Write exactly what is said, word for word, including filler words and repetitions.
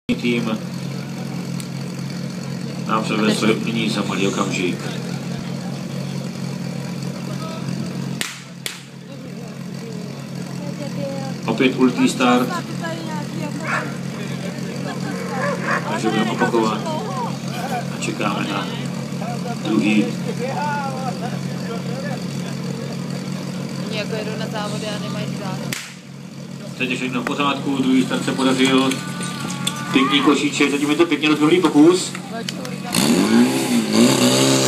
tým nám předvést nyní za malý okamžik. Opět ultý start. Takže budeme opakovat a čekáme na druhý. Oni jako jedou na závody a nemají stát. Teď je všechno v pořádku, druhý start se podařil. Pěkný košíček, zatím je to pěkně rozběhlý pokus.